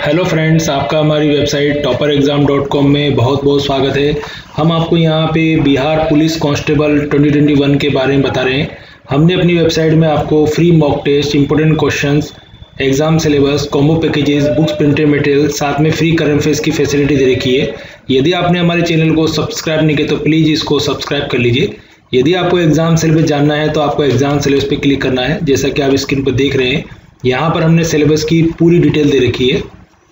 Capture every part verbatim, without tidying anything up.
Hello friends, आपका हमारी website topper exam dot com में बहुत बहुत स्वागत है। हम आपको यहाँ पे Bihar police constable twenty twenty one के बारे में बता रहे हैं। हमने अपनी वेबसाइट में आपको free mock test, important questions, exam syllabus, combo packages, books, printed material, साथ में फ्री करंट अफेयर्स की फैसिलिटी दे रखी है। यदि आपने हमारे चैनल को सब्सक्राइब नहीं किया तो प्लीज़ इसको सब्सक्राइब कर लीजिए। यदि आपको एग्जाम सिलेबस जानना है तो आपको एग्जाम सिलेबस पे क्लिक करना है। जैसा कि आप स्क्रीन पर देख रहे हैं, यहाँ पर हमने सिलेबस की पूरी डिटेल दे रखी है।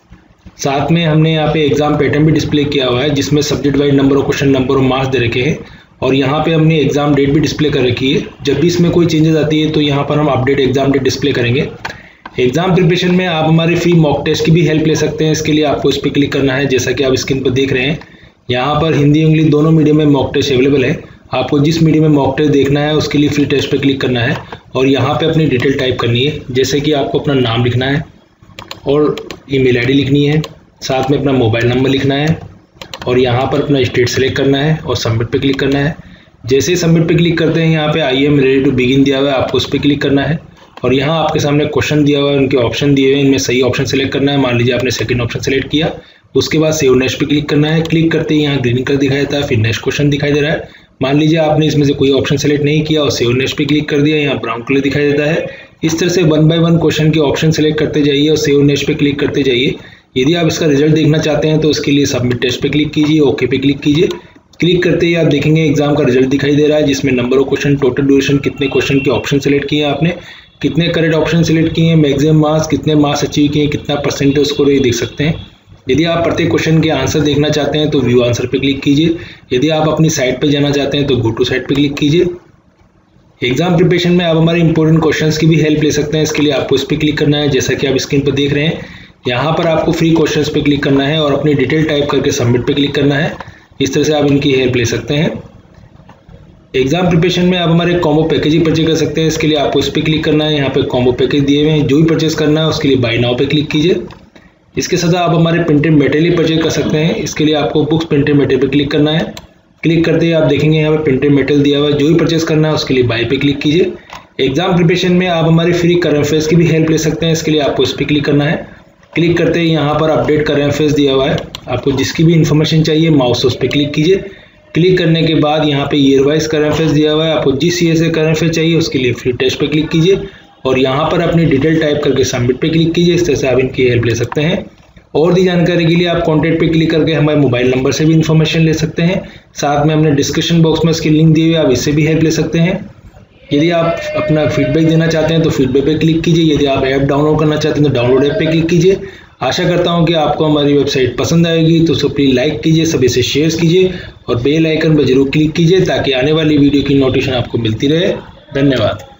साथ में हमने यहाँ पे एग्जाम पैटर्न भी डिस्प्ले किया हुआ है, जिसमें subject wise number of question, number of marks दे रखे हैं। और यहाँ पे हमने एग्जाम डेट भी डिस्प्ले कर रखी है। जब भी इसमें कोई चेंजेस आती है तो यहाँ पर हम अपडेट एग्जाम डेट डिस्प्ले करेंगे। एग्जाम प्रिपरेशन में आप हमारी फ्री मॉक टेस्ट की भी हेल्प ले सकते हैं। इसके लिए आपको इस पर क्लिक करना है। जैसा कि आप स्क्रीन पर देख रहे हैं, यहाँ पर हिंदी इंग्लिश दोनों मीडियम में मॉक टेस्ट अवेलेबल है। आपको जिस मीडियम में मॉक टेस्ट देखना है उसके लिए फ्री टेस्ट पर क्लिक करना है और यहाँ पे अपनी डिटेल टाइप करनी है। जैसे कि आपको अपना नाम लिखना है और ईमेल आईडी लिखनी है, साथ में अपना मोबाइल नंबर लिखना है और यहाँ पर अपना स्टेट सेलेक्ट करना है और सबमिट पे क्लिक करना है। जैसे ही सबमिट पे क्लिक करते हैं, यहाँ पे I am ready to begin दिया हुआ है, आपको उस पर क्लिक करना है। और यहाँ आपके सामने क्वेश्चन दिया हुआ है, उनके ऑप्शन दिए हुए हैं, इनमें सही ऑप्शन सेलेक्ट करना है। मान लीजिए आपने सेकंड ऑप्शन सेलेक्ट किया, उसके बाद सेव नेक्स्ट पे क्लिक करना है। क्लिक करते ही यहाँ ग्रीन कलर दिखाई देता है, फिर नेक्स्ट क्वेश्चन दिखाई दे रहा है। मान लीजिए आपने इसमें से कोई ऑप्शन सेलेक्ट नहीं किया और सेव नेक्स्ट पे क्लिक कर दिया, यहाँ ब्राउन कलर दिखाई देता है। इस तरह से वन बाय वन क्वेश्चन के ऑप्शन सेलेक्ट करते जाइए और सेव नेक्स्ट पे क्लिक करते जाइए। यदि आप इसका रिजल्ट देखना चाहते हैं तो उसके लिए सबमिट टेस्ट पे क्लिक कीजिए, ओके पे क्लिक कीजिए। क्लिक करते ही आप देखेंगे एग्जाम का रिजल्ट दिखाई दे रहा है, जिसमें number of question, total duration, कितने क्वेश्चन के ऑप्शन सेलेक्ट किए हैं आपने, कितने करेक्ट ऑप्शन सेलेक्ट किए हैं, मैक्सिमम मार्क्स, कितने मार्क्स अचीव किए हैं, कितना परसेंटेज स्कोर, ये देख सकते हैं। यदि आप प्रत्येक क्वेश्चन के आंसर देखना चाहते हैं तो व्यू आंसर पे क्लिक कीजिए। यदि आप अपनी साइट पे जाना चाहते हैं तो गो टू साइट पे क्लिक कीजिए। एग्जाम प्रिपरेशन में आप हमारे इंपॉर्टेंट क्वेश्चंस की भी हेल्प ले सकते हैं। इसके लिए आपको इस पर क्लिक करना है। जैसा कि आप स्क्रीन पर देख रहे हैं, यहाँ पर आपको फ्री क्वेश्चंस पे क्लिक करना है और अपनी डिटेल टाइप करके सबमिट पे क्लिक करना है। इस तरह से आप इनकी हेल्प ले सकते हैं। एग्जाम प्रिपरेशन में आप हमारे कॉम्बो पैकेज ही परचेज कर सकते हैं। इसके लिए आपको इस पर क्लिक करना है। यहाँ पे कॉम्बो पैकेज दिए हुए हैं, जो भी परचेज करना है उसके लिए बाय नाउ पे क्लिक कीजिए। इसके साथ आप हमारे प्रिंटेड मटेरियल परचेज कर सकते हैं। इसके लिए आपको बुक्स, प्रिंटेड मटेरियल पे क्लिक करना है। क्लिक करते ही आप देखेंगे यहाँ पे प्रिंटेड मटेरियल दिया हुआ है, जो भी परचेज करना है उसके लिए बाय पे क्लिक कीजिए। एग्जाम प्रिपरेशन में आप हमारी फ्री करंट अफेयर्स की भी हेल्प ले सकते हैं। इसके लिए आपको इस पर क्लिक करना है। क्लिक करते ही यहाँ पर अपडेट करंट अफेयर्स दिया हुआ है, आपको जिसकी भी इन्फॉर्मेशन चाहिए माउस उस पर क्लिक कीजिए। क्लिक करने के बाद यहाँ पे ईयर वाइज करंट अफेयर्स दिया हुआ है, आपको जिस ईयर से करंट अफेयर चाहिए उसके लिए फ्री टेस्ट पे क्लिक कीजिए और यहाँ पर अपनी डिटेल टाइप करके सबमिट पे क्लिक कीजिए। इस तरह से आप इनकी हेल्प ले सकते हैं। और भी जानकारी के लिए आप कॉन्टैक्ट पे क्लिक करके हमारे मोबाइल नंबर से भी इन्फॉर्मेशन ले सकते हैं। साथ में हमने डिस्क्रिप्शन बॉक्स में इसकी लिंक दी हुई है, आप इससे भी हेल्प ले सकते हैं। यदि आप अपना फीडबैक देना चाहते हैं तो फीडबैक पे क्लिक कीजिए। यदि आप ऐप डाउनलोड करना चाहते हैं तो डाउनलोड ऐप पे क्लिक कीजिए। आशा करता हूं कि आपको हमारी वेबसाइट पसंद आएगी, तो उसको प्लीज़ लाइक कीजिए, सभी से शेयर कीजिए और बेल आइकन पर जरूर क्लिक कीजिए ताकि आने वाली वीडियो की नोटिफिकेशन आपको मिलती रहे। धन्यवाद।